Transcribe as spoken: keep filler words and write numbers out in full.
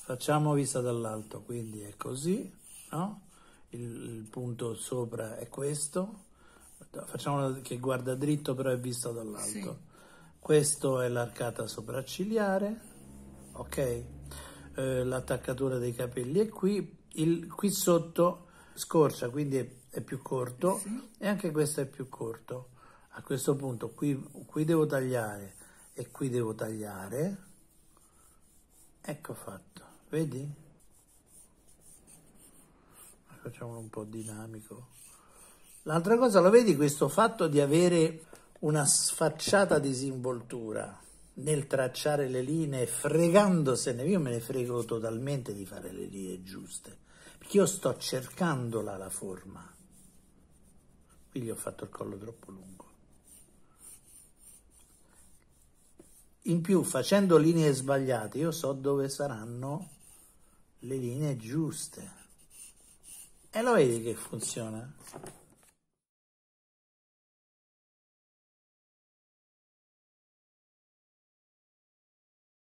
facciamo vista dall'alto, quindi è così, no? Il, il punto sopra è questo, facciamo che guarda dritto però è visto dall'alto. Sì. Questo è l'arcata sopraccigliare, ok? Eh, l'attaccatura dei capelli è qui, il, qui sotto scorcia, quindi è, è più corto, sì. E anche questo è più corto. A questo punto qui, qui devo tagliare e qui devo tagliare, ecco fatto, vedi? Facciamolo un po' dinamico. L'altra cosa, lo vedi questo fatto di avere una sfacciata disinvoltura nel tracciare le linee, fregandosene, io me ne frego totalmente di fare le linee giuste, perché io sto cercandola la forma. Qui gli ho fatto il collo troppo lungo. In più, facendo linee sbagliate, io so dove saranno le linee giuste. E lo vedi che funziona?